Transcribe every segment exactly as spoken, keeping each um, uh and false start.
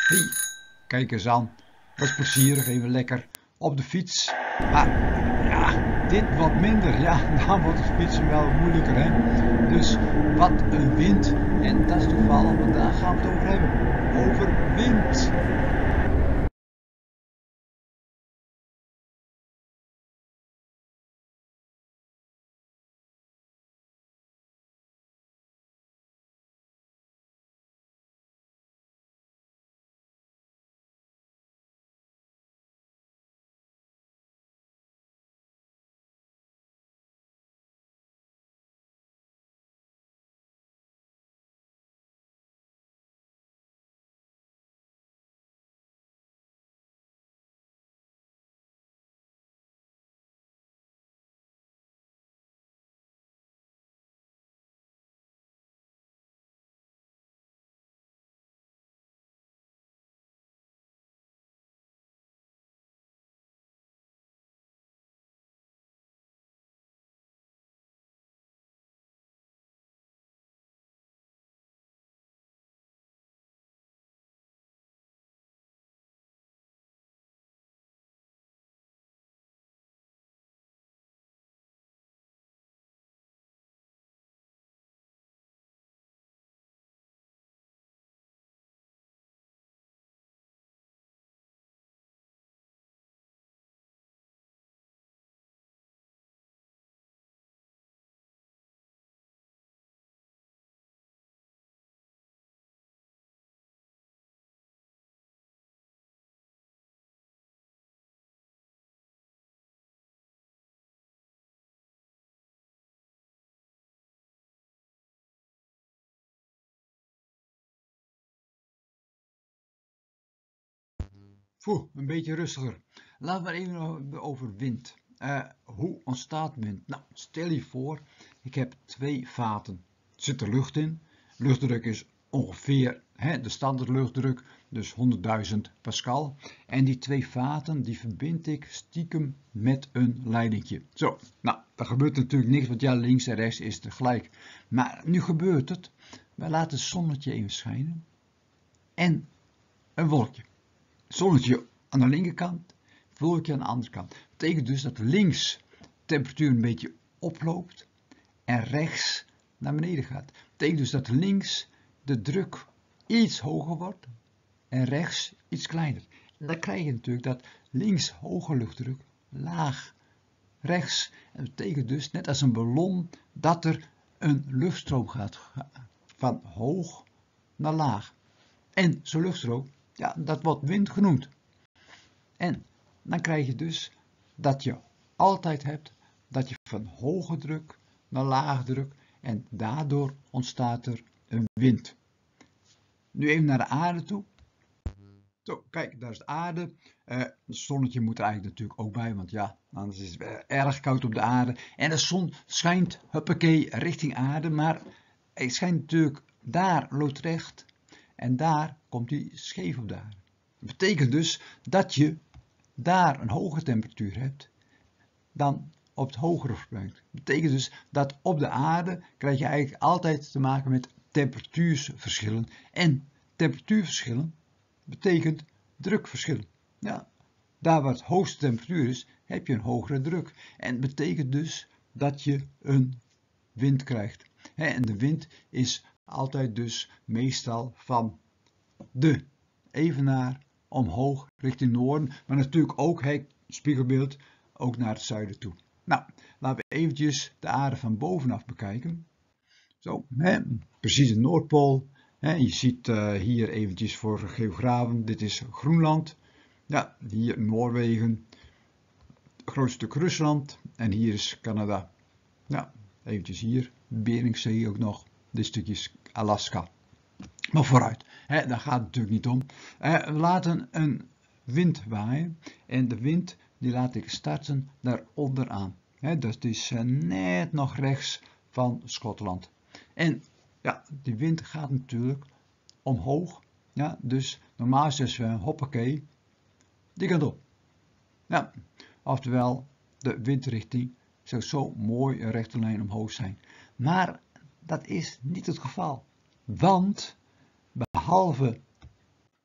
Hey, kijk eens aan. Dat is plezierig, even lekker op de fiets. Maar ja, dit wat minder. Ja, dan wordt het fietsen wel moeilijker, hè. Dus wat een wind. En dat is toevallig, want daar gaan we het over hebben. Over wind. Poeh, een beetje rustiger. Laten we het even hebben over wind. Uh, hoe ontstaat wind? Nou, stel je voor, ik heb twee vaten. Er zit er lucht in. Luchtdruk is ongeveer hè, de standaard luchtdruk, dus honderdduizend pascal. En die twee vaten, die verbind ik stiekem met een leidingje. Zo, nou, er gebeurt natuurlijk niks, want ja, links en rechts is tegelijk. Maar nu gebeurt het. Wij laten het zonnetje even schijnen. En een wolkje. Zonnetje aan de linkerkant, wolkje aan de andere kant. Dat betekent dus dat links de temperatuur een beetje oploopt en rechts naar beneden gaat. Dat betekent dus dat links de druk iets hoger wordt en rechts iets kleiner. En dan krijg je natuurlijk dat links hoge luchtdruk, laag rechts. En dat betekent dus, net als een ballon, dat er een luchtstroom gaat van hoog naar laag. En zo'n luchtstroom, ja, dat wordt wind genoemd. En dan krijg je dus dat je altijd hebt dat je van hoge druk naar lage druk en daardoor ontstaat er een wind. Nu even naar de aarde toe. Zo, kijk, daar is de aarde. Uh, het zonnetje moet er eigenlijk natuurlijk ook bij, want ja, anders is het erg koud op de aarde. En de zon schijnt, huppakee, richting aarde, maar hij schijnt natuurlijk daar loodrecht en daar komt hij scheef op de aarde. Dat betekent dus dat je daar een hogere temperatuur hebt dan op het hogere vlak. Dat betekent dus dat op de aarde krijg je eigenlijk altijd te maken met temperatuurverschillen. En temperatuurverschillen betekent drukverschillen. Ja, daar waar het hoogste temperatuur is, heb je een hogere druk. En dat betekent dus dat je een wind krijgt. En de wind is altijd dus meestal van de evenaar omhoog richting noorden, maar natuurlijk ook, hey, spiegelbeeld, ook naar het zuiden toe. Nou, laten we eventjes de aarde van bovenaf bekijken. Zo, hè, precies de Noordpool. Hè, je ziet uh, hier eventjes voor geografen, dit is Groenland. Ja, hier Noorwegen, een groot stuk Rusland en hier is Canada. Ja, eventjes hier, Beringzee ook nog, dit stukje is Alaska. Maar vooruit, hè, daar gaat het natuurlijk niet om. Eh, we laten een wind waaien en de wind die laat ik starten daar onderaan. Hè, dat is uh, net nog rechts van Schotland. En ja, die wind gaat natuurlijk omhoog. Ja, dus normaal is dus uh, hoppakee, die kant op. Ja, oftewel de windrichting zou zo mooi een rechte lijn omhoog zijn. Maar dat is niet het geval. Want behalve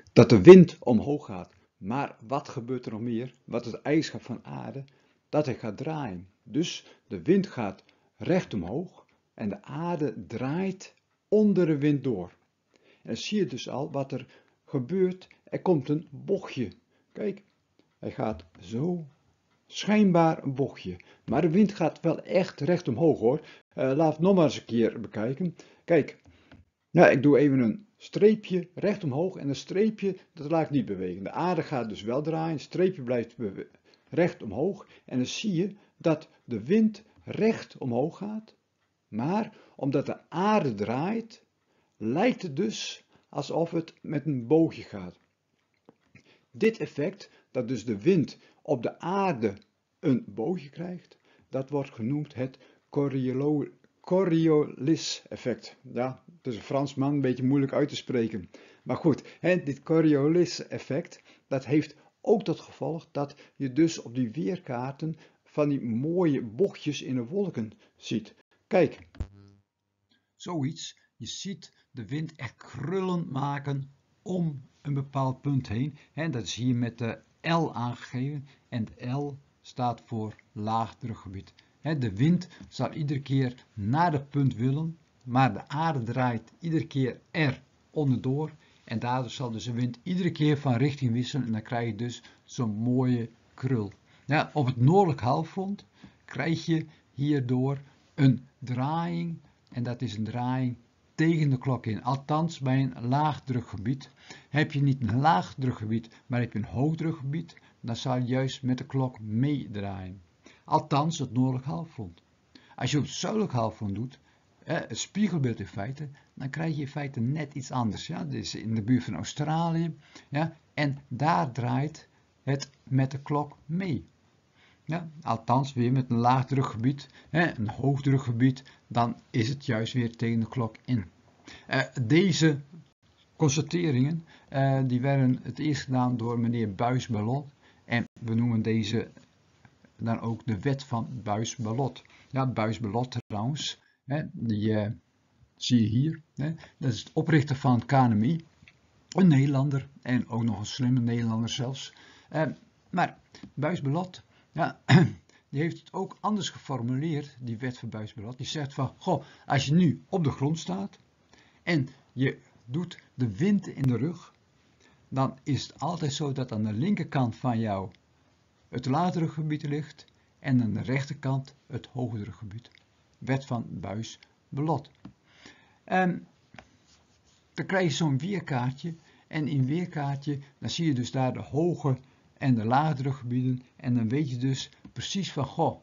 dat de wind omhoog gaat. Maar wat gebeurt er nog meer? Wat is de eigenschap van aarde? Dat hij gaat draaien. Dus de wind gaat recht omhoog en de aarde draait onder de wind door. En dan zie je dus al wat er gebeurt. Er komt een bochtje. Kijk, hij gaat zo, schijnbaar een bochtje. Maar de wind gaat wel echt recht omhoog hoor. Uh, laat het nog maar eens een keer bekijken. Kijk, ja, ik doe even een streepje recht omhoog en een streepje, dat laat ik niet bewegen. De aarde gaat dus wel draaien, het streepje blijft recht omhoog en dan zie je dat de wind recht omhoog gaat. Maar omdat de aarde draait, lijkt het dus alsof het met een boogje gaat. Dit effect, dat dus de wind op de aarde een boogje krijgt, dat wordt genoemd het Coriolis-effect. Ja, het is een Fransman, een beetje moeilijk uit te spreken. Maar goed, hè, dit Coriolis-effect, dat heeft ook tot gevolg dat je dus op die weerkaarten van die mooie bochtjes in de wolken ziet. Kijk, zoiets, je ziet de wind echt krullen maken om een bepaald punt heen. Hè, dat is hier met de L aangegeven en de L staat voor laagdrukgebied. De wind zal iedere keer naar het punt willen, maar de aarde draait iedere keer er onderdoor en daardoor zal dus de wind iedere keer van richting wisselen en dan krijg je dus zo'n mooie krul. Ja, op het noordelijk halfrond krijg je hierdoor een draaiing en dat is een draaiing tegen de klok in. Althans bij een laagdrukgebied. Heb je niet een laagdrukgebied, maar heb je een hoogdrukgebied, dan zal je juist met de klok meedraaien. Althans het noordelijk halfrond. Als je op het zuidelijk halfrond doet, het spiegelbeeld in feite, dan krijg je in feite net iets anders. Ja? Dit is in de buurt van Australië. Ja? En daar draait het met de klok mee. Ja? Althans weer met een laagdrukgebied, hè? Een hoogdrukgebied, dan is het juist weer tegen de klok in. Uh, deze constateringen uh, die werden het eerst gedaan door meneer Buys-Ballot. En we noemen deze dan ook de wet van Buys-Ballot. Ja, Buys-Ballot trouwens, hè, die uh, zie je hier. Hè, dat is het oprichter van het K N M I. Een Nederlander en ook nog een slimme Nederlander zelfs. Uh, maar Buys-Ballot, ja, die heeft het ook anders geformuleerd, die wet van Buys-Ballot. Die zegt van, goh, als je nu op de grond staat en je doet de wind in de rug, dan is het altijd zo dat aan de linkerkant van jou het laagdrukgebied ligt en aan de rechterkant het hoogdrukgebied. Wet van Buys-Ballot. En dan krijg je zo'n weerkaartje en in weerkaartje dan zie je dus daar de hoge en de laagdrukgebieden en dan weet je dus precies van, goh,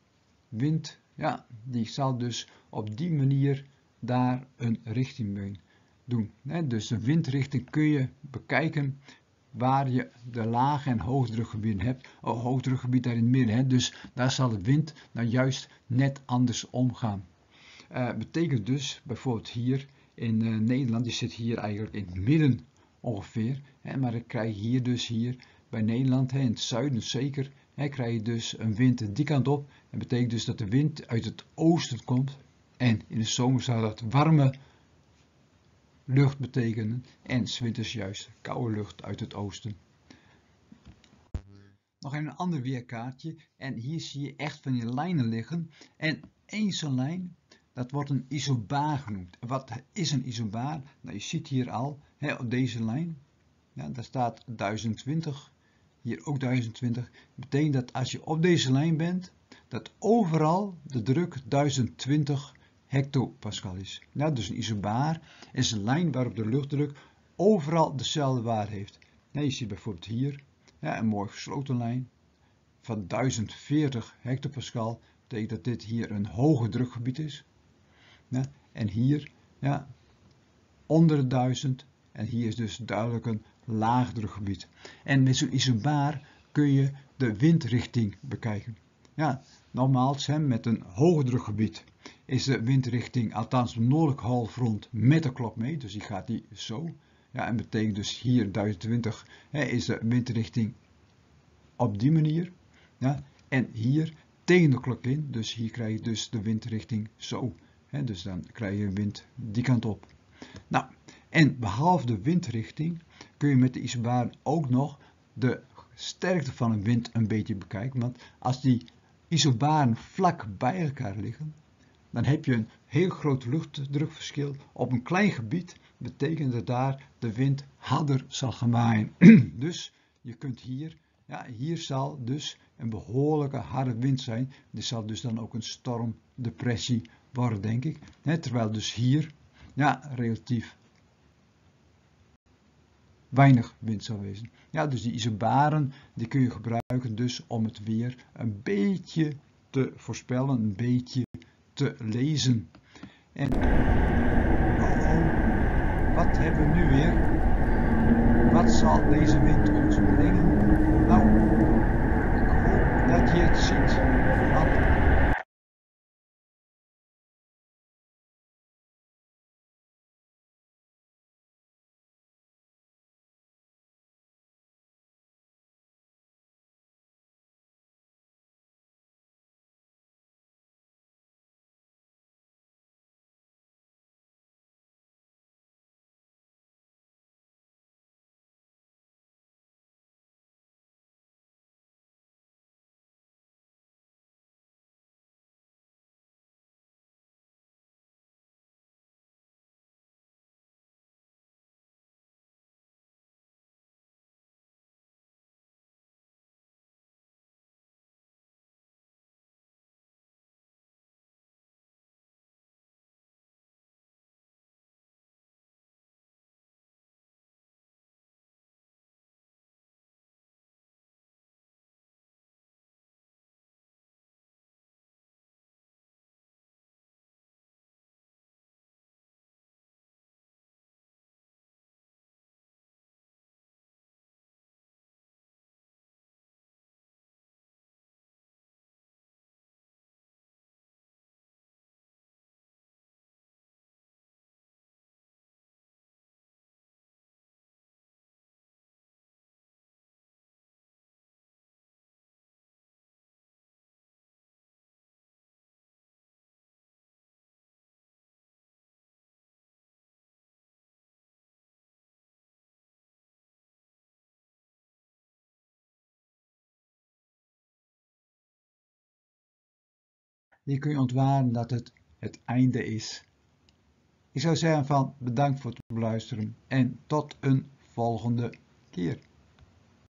wind, ja, die zal dus op die manier daar een richting mee doen. Dus de windrichting kun je bekijken waar je de lage en hoogdrukgebieden hebt. Oh, hoogdrukgebied daar in het midden, hè? Dus daar zal de wind nou juist net anders omgaan. Uh, betekent dus bijvoorbeeld hier in uh, Nederland, die zit hier eigenlijk in het midden ongeveer, hè? Maar dan krijg je hier dus hier bij Nederland, hè, in het zuiden zeker, hè, krijg je dus een wind die kant op. Dat betekent dus dat de wind uit het oosten komt en in de zomer zou dat warme lucht betekenen en 's winters juist koude lucht uit het oosten. Nog een ander weerkaartje en hier zie je echt van die lijnen liggen en één zo'n lijn, dat wordt een isobaar genoemd. Wat is een isobaar? Nou, je ziet hier al, hè, op deze lijn, ja, daar staat duizend twintig, hier ook duizend twintig. Dat betekent dat als je op deze lijn bent, dat overal de druk duizend twintig hectopascal is. Ja, dus een isobaar is een lijn waarop de luchtdruk overal dezelfde waarde heeft. Ja, je ziet bijvoorbeeld hier, ja, een mooi gesloten lijn van duizend veertig hectopascal. Dat betekent dat dit hier een hoge drukgebied is. Ja, en hier, ja, onder de duizend. En hier is dus duidelijk een laag drukgebied. En met zo'n isobaar kun je de windrichting bekijken. Ja, nogmaals, hè, met een hoge drukgebied is de windrichting, althans de noordelijk halfrond, met de klok mee. Dus die gaat die zo. Ja, en betekent dus hier duizend twintig hè, is de windrichting op die manier. Ja, en hier tegen de klok in. Dus hier krijg je dus de windrichting zo. Hè, dus dan krijg je wind die kant op. Nou, En behalve de windrichting kun je met de isobaren ook nog de sterkte van een wind een beetje bekijken. Want als die isobaren vlak bij elkaar liggen, dan heb je een heel groot luchtdrukverschil op een klein gebied. Betekent dat daar de wind harder zal gaan waaien. Dus je kunt hier, ja, hier zal dus een behoorlijke harde wind zijn. Dit zal dus dan ook een stormdepressie worden, denk ik. He, terwijl dus hier, ja, relatief weinig wind zou wezen. Ja, dus die isobaren die kun je gebruiken dus om het weer een beetje te voorspellen, een beetje te lezen. En oh, oh, wat hebben we nu weer? Wat zal deze wind ons brengen? Nou, ik hoop dat je het ziet. Want hier kun je ontwaren dat het het einde is. Ik zou zeggen van bedankt voor het beluisteren en tot een volgende keer.